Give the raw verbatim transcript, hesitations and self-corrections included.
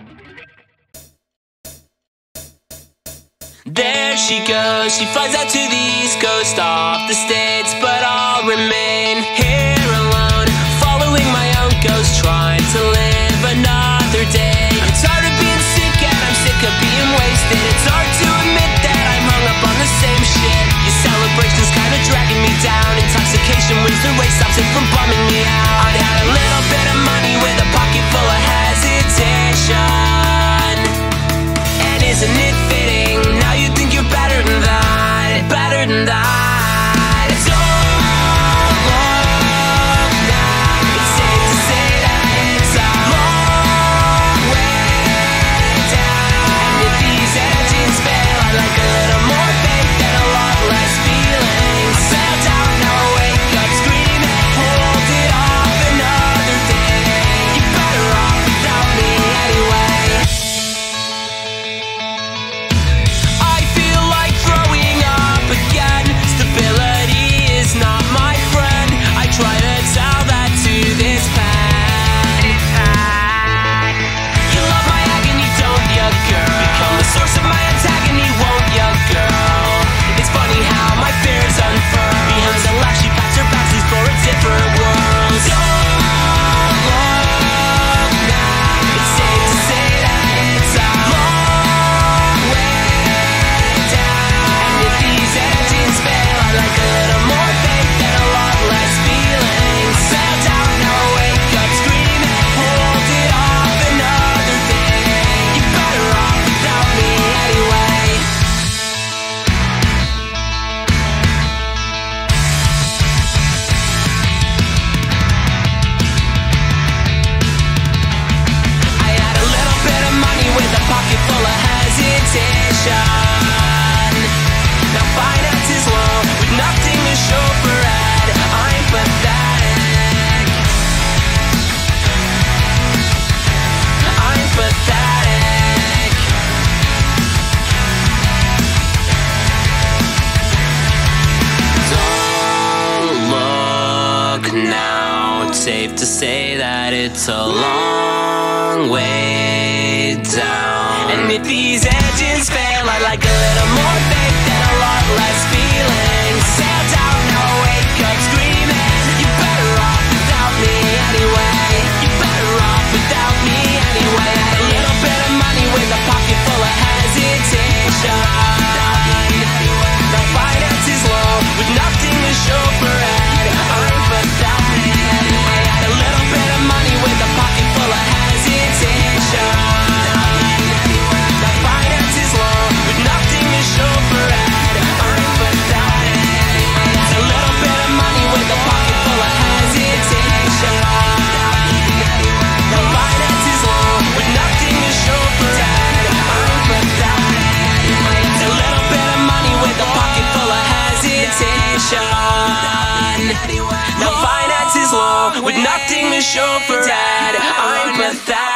There she goes, she flies out to the East Coast, off the States, but I'll remain here alone, following my own ghost, trying to live another day. I'm tired of being sick and I'm sick of being wasted. It's hard to admit that I'm hung up on the same shit. Your celebration's kinda dragging me down. Intoxication wins the race, stops it from bumming me out. I had a little bit of money with a pocket full of hesitation. And isn't it fitting? Now you think you're better than that, better than that. Safe to say that it's a long way down. And if these engines fail, I'd like a little more faith and a lot less feeling. Sail down, now wake up screaming. You're better off without me anyway. You're better off without me anyway. I had a little bit of money with a pocket full of hesitation. My finance is low, with nothing to show for it. I'm pathetic. Now finance is low, with nothing to show for it. I'm pathetic.